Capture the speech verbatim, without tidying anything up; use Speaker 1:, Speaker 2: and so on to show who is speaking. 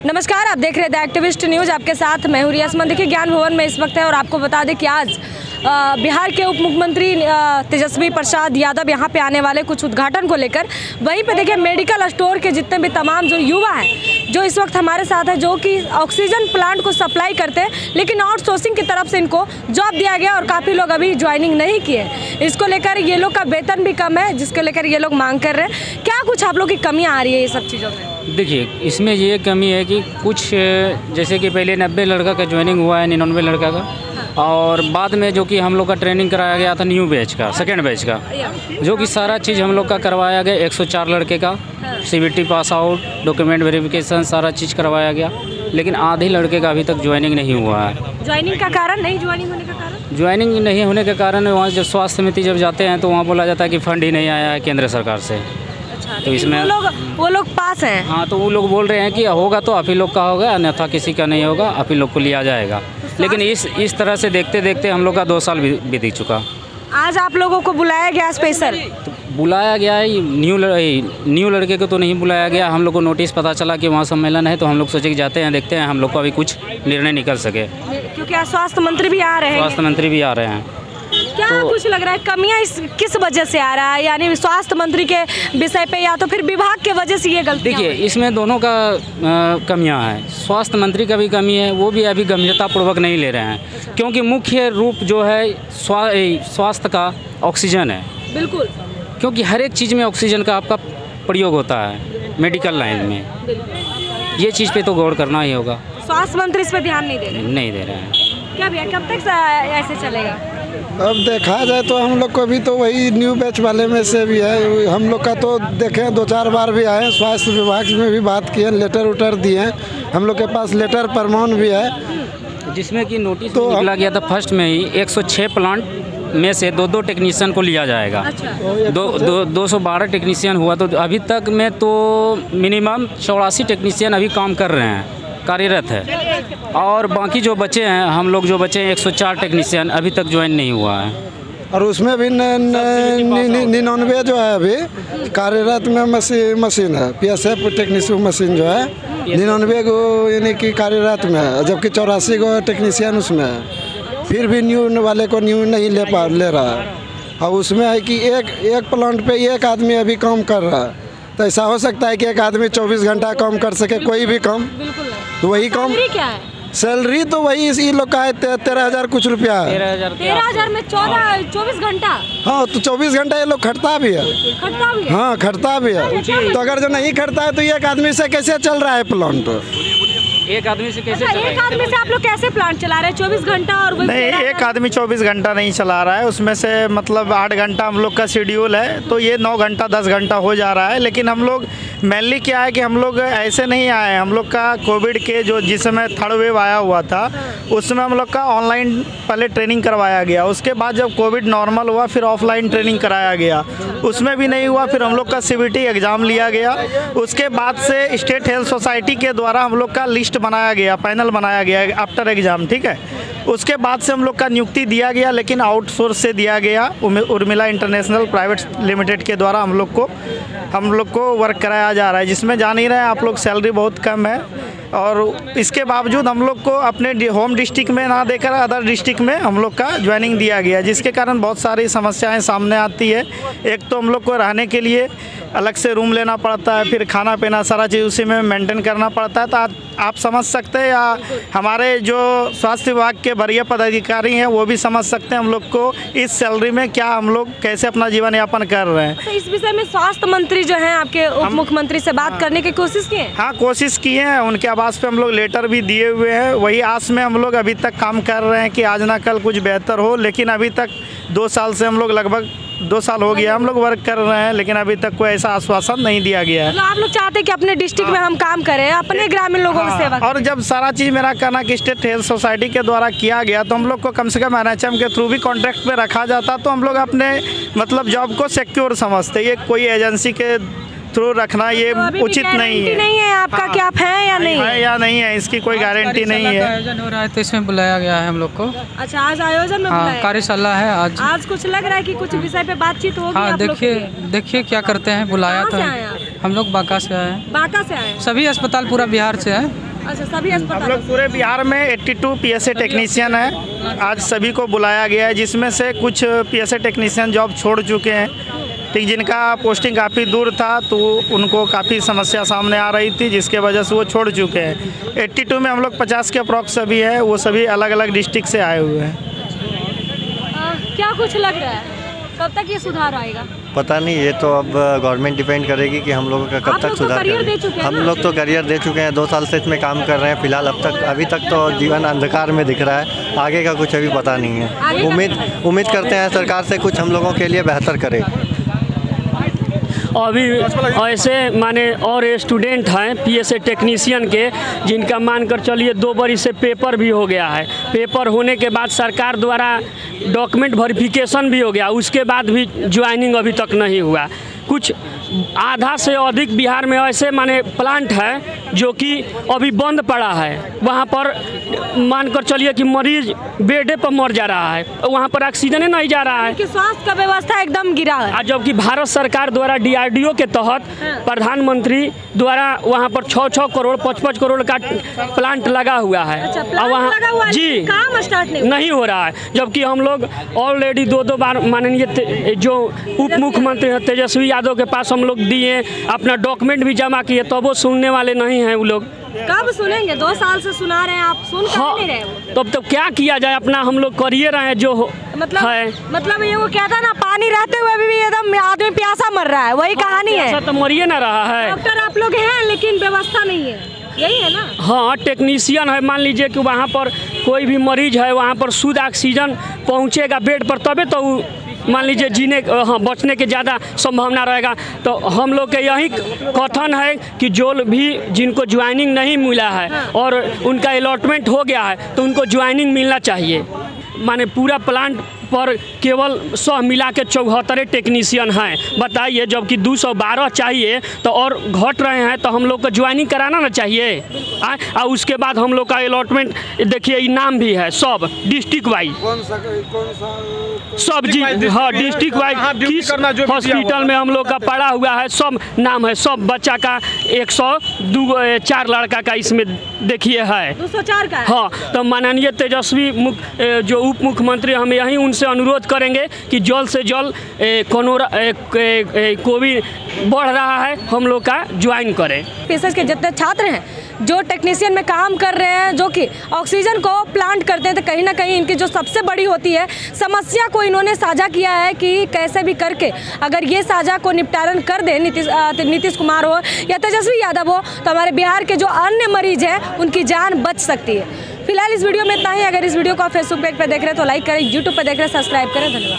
Speaker 1: नमस्कार, आप देख रहे हैं द एक्टिविस्ट न्यूज़। आपके साथ मैं हूं रियासमंद। देखिए, ज्ञान भवन में इस वक्त है और आपको बता दें कि आज आ, बिहार के उप मुख्यमंत्री तेजस्वी प्रसाद यादव यहां पे आने वाले कुछ उद्घाटन को लेकर। वहीं पे देखिए, मेडिकल स्टोर के जितने भी तमाम जो युवा हैं जो इस वक्त हमारे साथ है, जो कि ऑक्सीजन प्लांट को सप्लाई करते हैं, लेकिन आउटसोर्सिंग की तरफ से इनको जॉब दिया गया और काफ़ी लोग अभी ज्वाइनिंग नहीं किए। इसको लेकर ये लोग का वेतन भी कम है, जिसको लेकर ये लोग मांग कर रहे हैं। क्या कुछ आप लोग की कमियाँ आ रही है ये सब चीज़ों में?
Speaker 2: देखिए, इसमें ये कमी है कि कुछ जैसे कि पहले नब्बे लड़का का ज्वाइनिंग हुआ है, निन्यानवे लड़का का, और बाद में जो कि हम लोग का ट्रेनिंग कराया गया था न्यू बैच का, सेकेंड बैच का, जो कि सारा चीज़ हम लोग का करवाया गया। एक सौ चार लड़के का CBT pass out, document verification, सारा चीज़ करवाया गया, लेकिन आधे लड़के का अभी तक ज्वाइनिंग नहीं हुआ है।
Speaker 1: ज्वाइनिंग का कारण नहीं ज्वाइनिंग होने का कारण
Speaker 2: ज्वाइनिंग नहीं होने के कारण वहाँ जब स्वास्थ्य समिति जब जाते हैं तो वहाँ बोला जाता है कि फंड ही नहीं आया है केंद्र सरकार से।
Speaker 1: अच्छा,
Speaker 2: तो इसमें
Speaker 1: वो लोग वो लोग पास हैं।
Speaker 2: हाँ, तो वो लोग बोल रहे हैं कि होगा तो आप ही लोग का होगा, अन्यथा किसी का नहीं होगा, आप ही लोग को लिया जाएगा। लेकिन इस इस तरह से देखते देखते हम लोग का दो साल बीत चुका।
Speaker 1: आज आप लोगों को बुलाया गया स्पेशल?
Speaker 2: तो बुलाया गया है, न्यू न्यू लड़के को तो नहीं बुलाया गया। हम लोग को नोटिस पता चला कि वहाँ सम्मेलन है, तो हम लोग सोचे कि जाते हैं, देखते हैं, हम लोग को अभी कुछ निर्णय निकल सके,
Speaker 1: क्योंकि आज स्वास्थ्य मंत्री भी आ रहे हैं।
Speaker 2: स्वास्थ्य मंत्री भी आ रहे हैं।
Speaker 1: क्या
Speaker 2: तो
Speaker 1: कुछ लग रहा है कमियां इस किस वजह से आ रहा है, यानी स्वास्थ्य मंत्री के विषय पे या तो फिर विभाग के वजह से ये गलती?
Speaker 2: देखिए, इसमें दोनों का कमियां हैं। स्वास्थ्य मंत्री का भी कमी है, वो भी अभी गंभीरतापूर्वक नहीं ले रहे हैं। अच्छा। क्योंकि मुख्य रूप जो है स्वा, स्वास्थ्य का ऑक्सीजन है।
Speaker 1: बिल्कुल,
Speaker 2: क्योंकि हर एक चीज़ में ऑक्सीजन का आपका प्रयोग होता है मेडिकल लाइन में। ये चीज़ पे तो गौर करना ही होगा।
Speaker 1: स्वास्थ्य मंत्री इस पर ध्यान नहीं दे रहे
Speaker 2: नहीं दे रहे हैं।
Speaker 1: क्या भैया, कब तक ऐसे चलेगा?
Speaker 3: अब देखा जाए तो हम लोग को भी तो वही न्यू बैच वाले में से भी है। हम लोग का तो देखें, दो चार बार भी आए, स्वास्थ्य विभाग में भी बात किए, लेटर उटर दिए। हम लोग के पास लेटर प्रमाण भी है,
Speaker 2: जिसमें कि नोटिस तो निकला गया था फर्स्ट में ही एक सौ छह प्लांट में से दो दो टेक्नीशियन को लिया जाएगा। अच्छा। दो दो दो सौ बारह टेक्नीशियन हुआ, तो अभी तक में तो मिनिमम चौरासी टेक्नीशियन अभी काम कर रहे हैं, कार्यरत है। और बाकी जो बचे हैं, हम लोग जो बचे हैं एक सौ चार टेक्नीशियन, अभी तक ज्वाइन नहीं हुआ है।
Speaker 3: और उसमें भी निन्यानवे जो है अभी कार्यरत में मशीन मशीन है, P S F technician machine जो है निन्यानवे को यानी कि कार्यरत में है, जबकि चौरासी को टेक्नीशियन उसमें है। फिर भी न्यू वाले को न्यू नहीं ले पा ले रहा है। और उसमें है कि एक एक प्लांट पे एक आदमी अभी काम कर रहा है। तो ऐसा हो सकता है कि एक आदमी चौबीस घंटा काम कर सके, कोई भी काम? तो वही काम।
Speaker 1: क्या है
Speaker 3: सैलरी? तो वही इसी लोग का है, तेरह हजार कुछ रुपया है।
Speaker 2: तेरह हजार
Speaker 1: तेरह हजार में चौदह चौबीस घंटा?
Speaker 3: हाँ, तो चौबीस घंटा ये लोग खटता भी है।
Speaker 1: खटता भी है?
Speaker 3: हाँ, खटता भी है। तो अगर जो नहीं खटता है तो एक आदमी से कैसे चल रहा है प्लांट?
Speaker 2: एक आदमी से कैसे?
Speaker 1: अच्छा, एक आदमी से आप लोग कैसे प्लांट चला रहे हैं चौबीस घंटा? और
Speaker 4: नहीं, एक आदमी चौबीस घंटा नहीं चला रहा है, उसमें से मतलब आठ घंटा हम लोग का शेड्यूल है, तो ये नौ घंटा दस घंटा हो जा रहा है। लेकिन हम लोग मेनली क्या है कि हम लोग ऐसे नहीं आए, हम लोग का कोविड के जो जिस समय थर्ड वेव आया हुआ था उस समय हम लोग का ऑनलाइन पहले ट्रेनिंग करवाया गया। उसके बाद जब कोविड नॉर्मल हुआ फिर ऑफलाइन ट्रेनिंग कराया गया, उसमें भी नहीं हुआ। फिर हम लोग का सीबीटी एग्ज़ाम लिया गया। उसके बाद से स्टेट हेल्थ सोसाइटी के द्वारा हम लोग का लिस्ट बनाया गया, पैनल बनाया गया आफ्टर एग्ज़ाम, ठीक है। उसके बाद से हम लोग का नियुक्ति दिया गया, लेकिन आउटसोर्स से दिया गया। उर्मिला इंटरनेशनल प्राइवेट लिमिटेड के द्वारा हम लोग को हम लोग को वर्क कराया जा रहा है, जिसमें जान ही रहे हैं आप लोग सैलरी बहुत कम है। और इसके बावजूद हम लोग को अपने होम डिस्ट्रिक्ट में ना देकर अदर डिस्ट्रिक्ट में हम लोग का ज्वाइनिंग दिया गया, जिसके कारण बहुत सारी समस्याएं सामने आती है। एक तो हम लोग को रहने के लिए अलग से रूम लेना पड़ता है, फिर खाना पीना सारा चीज़ उसी में मेंटेन करना पड़ता है। तो आप, आप समझ सकते हैं, या हमारे जो स्वास्थ्य विभाग के वरीय पदाधिकारी हैं वो भी समझ सकते हैं हम लोग को इस सैलरी में क्या हम लोग कैसे अपना जीवन यापन कर रहे हैं।
Speaker 1: तो इस विषय में स्वास्थ्य मंत्री जो हैं आपके उप मुख्यमंत्री से बात करने की कोशिश की है?
Speaker 4: हाँ, कोशिश की है। उनके आवास पे हम लोग लेटर भी दिए हुए हैं। वही आस में हम लोग अभी तक काम कर रहे हैं कि आज ना कल कुछ बेहतर हो, लेकिन अभी तक दो साल से हम लोग लगभग दो साल हो गया हम लोग वर्क कर रहे हैं, लेकिन अभी तक कोई ऐसा आश्वासन नहीं दिया गया है।
Speaker 1: मतलब आप लोग चाहते हैं कि अपने डिस्ट्रिक्ट में हम काम करें, अपने ग्रामीण लोगों की सेवा करें।
Speaker 4: और जब सारा चीज़ मेरा कहना कि स्टेट हेल्थ सोसाइटी के द्वारा किया गया, तो हम लोग को कम से कम एन एच एम के थ्रू भी कॉन्ट्रैक्ट पे रखा जाता, तो हम लोग अपने मतलब जॉब को सिक्योर समझते। ये कोई एजेंसी के थ्रू रखना ये
Speaker 1: तो
Speaker 4: उचित नहीं है।
Speaker 1: नहीं है आपका? हाँ। कि आप हैं या नहीं
Speaker 4: है या नहीं है, इसकी कोई गारंटी नहीं है।
Speaker 5: आयोजन हो रहा है तो इसमें बुलाया गया है हम लोग को।
Speaker 1: अच्छा, आज आयोजन में
Speaker 5: हाँ, कार्यशाला है आज।
Speaker 1: आज कुछ लग रहा है कि कुछ विषय पे बातचीत होगी?
Speaker 5: हाँ, देखिए देखिए क्या करते हैं। बुलाया था, हम लोग बांका से आए हैं।
Speaker 1: बांका से आए?
Speaker 5: सभी अस्पताल पूरा बिहार से है।
Speaker 1: अच्छा, सभी
Speaker 4: हम
Speaker 1: अस्पताल
Speaker 4: लोग पूरे बिहार में बयासी पीएसए टेक्नीशियन हैं। आज सभी को बुलाया गया है, जिसमें से कुछ पीएसए टेक्नीशियन जॉब छोड़ चुके हैं, ठीक, जिनका पोस्टिंग काफ़ी दूर था तो उनको काफ़ी समस्या सामने आ रही थी, जिसके वजह से वो छोड़ चुके हैं। बयासी में हम लोग पचास के अप्रॉक्स सभी है, वो सभी अलग अलग डिस्ट्रिक्ट से आए हुए हैं।
Speaker 1: क्या कुछ लग रहा है कब तक ये सुधार आएगा?
Speaker 6: पता नहीं, ये तो अब गवर्नमेंट डिपेंड करेगी कि हम लोगों का कब तक सुधार करेगी। हम लोग तो करियर दे चुके हैं, दो साल से इसमें काम कर रहे हैं। फिलहाल अब तक अभी तक तो जीवन अंधकार में दिख रहा है, आगे का कुछ अभी पता नहीं है। उम्मीद उम्मीद करते हैं सरकार से कुछ हम लोगों के लिए बेहतर करे।
Speaker 7: अभी ऐसे माने और स्टूडेंट हैं पीएसए टेक्नीशियन के, जिनका मानकर चलिए दो बरी से पेपर भी हो गया है। पेपर होने के बाद सरकार द्वारा डॉक्यूमेंट वेरिफिकेशन भी हो गया, उसके बाद भी ज्वाइनिंग अभी तक नहीं हुआ। कुछ आधा से अधिक बिहार में ऐसे माने प्लांट है जो कि अभी बंद पड़ा है। वहाँ पर मानकर चलिए कि मरीज बेडे पर मर जा रहा है, वहाँ पर ऑक्सीजन नहीं जा रहा है,
Speaker 1: कि स्वास्थ्य का व्यवस्था एकदम गिरा है।
Speaker 7: जबकि भारत सरकार द्वारा डीआरडीओ के तहत प्रधानमंत्री द्वारा वहाँ पर छः छः करोड़ पाँच पाँच करोड़ का प्लांट लगा हुआ है।
Speaker 1: अच्छा,
Speaker 7: और वहाँ जी
Speaker 1: काम स्टार्ट नहीं,
Speaker 7: नहीं हो रहा है। जबकि हम लोग ऑलरेडी दो दो बार माननीय जो उप मुख्यमंत्री हैं तेजस्वी यादव के पास हम लोग दिए, अपना डॉक्यूमेंट भी जमा किए, तो वो सुनने वाले नहीं हैं वो लोग।
Speaker 1: कब सुनेंगे? दो साल से सुना रहे हैं आप, सुन
Speaker 7: हाँ,
Speaker 1: नहीं रहे हो।
Speaker 7: तब तो क्या किया जाए, अपना हम लोग करिए रहे हैं जो
Speaker 1: मतलब
Speaker 7: है।
Speaker 1: मतलब ये वो कहता ना, पानी रहते हुए भी एकदम आदमी प्यासा मर रहा है, वही कहानी है।
Speaker 7: ऐसा तो मरिए ना रहा है।
Speaker 1: डॉक्टर आप लोग हैं लेकिन व्यवस्था नहीं है, यही है ना।
Speaker 7: हाँ, टेक्नीशियन है, मान लीजिए कि वहाँ पर कोई भी मरीज है, वहाँ पर शुद्ध ऑक्सीजन पहुँचेगा बेड पर, तबे तो मान लीजिए जीने हाँ बचने के ज़्यादा संभावना रहेगा। तो हम लोग के यही कथन है कि जो भी जिनको ज्वाइनिंग नहीं मिला है और उनका अलॉटमेंट हो गया है तो उनको ज्वाइनिंग मिलना चाहिए। माने पूरा प्लांट पर केवल सौ मिला के चौहत्तर टेक्नीशियन हैं, बताइए, जबकि दो सौ बारह चाहिए तो और घट रहे हैं, तो हम लोग को ज्वाइनिंग कराना ना चाहिए। और उसके बाद हम लोग का अलॉटमेंट देखिए, इनाम भी है सब डिस्ट्रिक्ट वाइज, सब जी हाँ डिस्ट्रिक्ट वाइज किस हॉस्पिटल में हम लोग का पड़ा हुआ है, सब नाम है, सब बच्चा का एक सौ दो चार लड़का का इसमें देखिए है
Speaker 1: दो सौ चार का है।
Speaker 7: हाँ, तो माननीय तेजस्वी मुख्य जो उप मुख्यमंत्री, हम यही उनसे अनुरोध करेंगे कि जल्द से जल्द कोरोना कोविड बढ़ रहा है, हम लोग का ज्वाइन करें।
Speaker 1: पीएसएस के जितने छात्र हैं जो टेक्नीशियन में काम कर रहे हैं, जो कि ऑक्सीजन को प्लांट करते हैं, तो कहीं ना कहीं इनकी जो सबसे बड़ी होती है समस्या को इन्होंने साझा किया है कि कैसे भी करके अगर ये साझा को निपटारण कर दे नीतीश नीतीश कुमार हो या तेजस्वी यादव हो, तो हमारे बिहार के जो अन्य मरीज हैं उनकी जान बच सकती है। फिलहाल इस वीडियो में इतना ही। अगर इस वीडियो को आप फेसबुक पेज पर देख रहे हैं तो लाइक करें, यूट्यूब पर देख रहे हैं सब्सक्राइब करें। धन्यवाद।